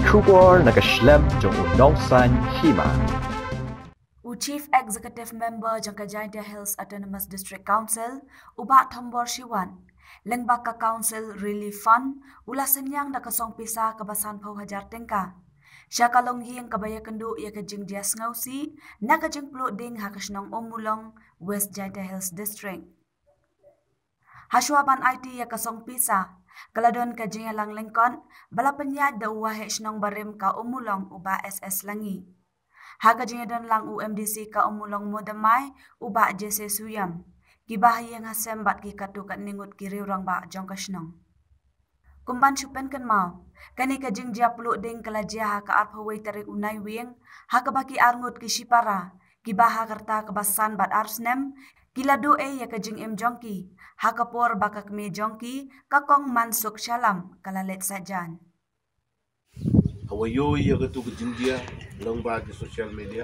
Kubor nakaslem jong udongsan hima. Chief Executive Member jangka Jaintia Hills Autonomous District Council, Ubak Thambor Shiwan, Lengbaka Council Relief Fund, ula senyang na kasong pisa kabasan Pau Hajar Tengka. Siya kalong hiyang kabaya kendu ya kajing dias ngausi, na kajing peluk ding hakasnong Omulong, West Jaintia Hills District. Haswapan IT ya kasong pisa, kaladon kajing lang lengkon, bala penyad da uwahe snong barim ka Omulong uba SS Langi. Haga jingadon lang UMDC ka Omulong Modamay uba JC Suyam. Kibah yang hasembat ki katu kat ningut kiri orang ba jong kasnong. Kumban chupen kan mau. Kani ka jing dia peluk ding kalajia ha ka arpawai tarik unai wing. Ha ka baki arngut ki shipara. Kibah ha karta kebasan bat arsnem. Kila doe ya ka jing jongki. Ha ka por baka kme jongki. Kakong mansuk syalam kalalet sajan. Hawayo ya ketu kejing dia long ba di social media.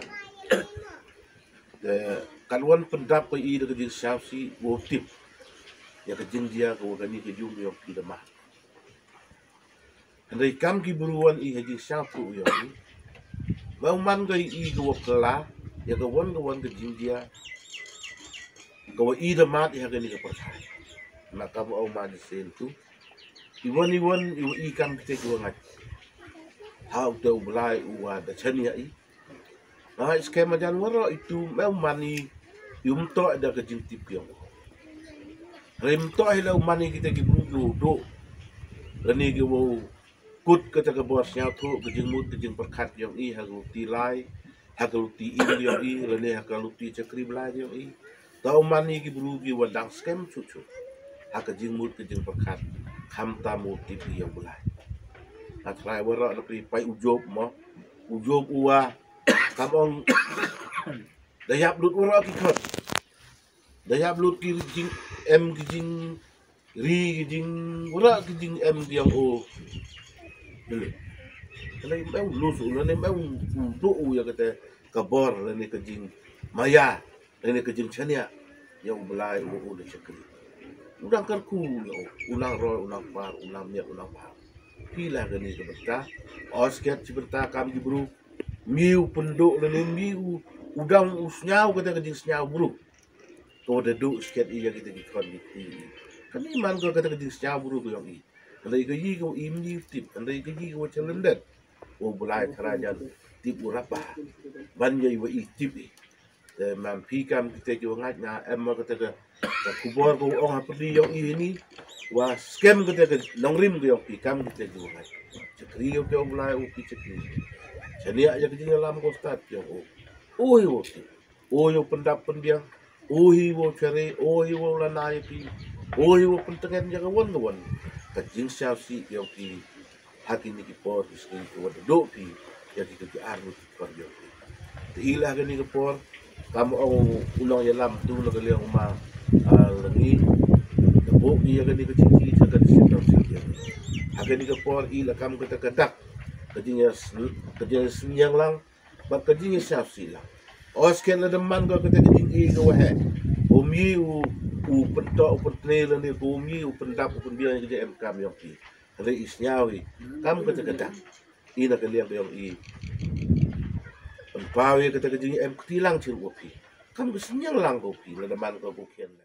Kaluan pendap ke i de kejing syafsi wo tip. Ya kejing dia ke wagani kejung yo ki demah. Andai kam ki buruan i kejing syafsu yo ni. Mau man ke i ke wakala ya ke wan kejing dia. Ke i demah ya ke ni ke percaya. Nak kamu au ma di sen tu. Iwan i kam kita ke wangat. How to belai uwa da chania i. Nah, skema Januari itu memang mani to ada kejing tip yang. Rem to hilau mani kita ki bulu do. Rani ki wo kut kata ke bos nya tu kejing mut kejing perkat yang i hagu ti lai, hagu ti i yang i, rani hagu ti cakri belai yang i. Tau mani ki bulu ki wadang skem cucu. Hagu kejing mut kejing perkat kam tamu tip yang belai. Atrai warak lebih pai ujob uwa kamong dayap lut warak kikot dayap lut kijing kijing ri kijing warak kijing yang o dulu kalau mau lusu lalu mau untuk ya kata kabor lalu kijing maya lalu kijing chania yang belai udah cekli udang karku ulang roy ulang par ulang miak ulang par Pila gani sebentar, osket sebentar kami buru, miu penduk dan miu udang usnyau kata kejing senyau buru. Kau deduk sket iya kita dikon gitu. Kan iman kau kata kejing senyau buru kau yang i. Andai keji kau imni tip, andai keji kau celendet. Oh belai kerajaan tip urapa, banjai wa i tip i. Man pikam kita kau ngat na emma kata ke kubur kau orang pergi yang ini. Wah scam kita ke nongrim ke yang pikam kita juga. Cekri yang kau mulai uki cekri. Jadi aja kerja dalam kostat yang yo pendap pendiang, yo cari, yo lanai pi, yo pentengan jaga wan. Kajing syafsi yang pi hati ni kipor miskin tu ada dok pi yang kita di arnu kipor yang pi. Hilah kini kipor, kamu ulang yalam tu nak lihat rumah lagi. Oh iya kan ni kecil jaga di situ saja. Akan ni kepor ila kamu kata kedak. Kerjanya senyang lang, bab kerjanya siap sila. Osken ada man kau kata kerjing kau wah. Umi pentok pentnel ni umi pendap pendiang kerja MK yang pi. Ada isnyawi. Kamu kata kedak. Ina kalian yang i. Pawe kata kerjanya MK tilang ciru pi. Kamu senyang lang kau pi. Ada man kau bukan.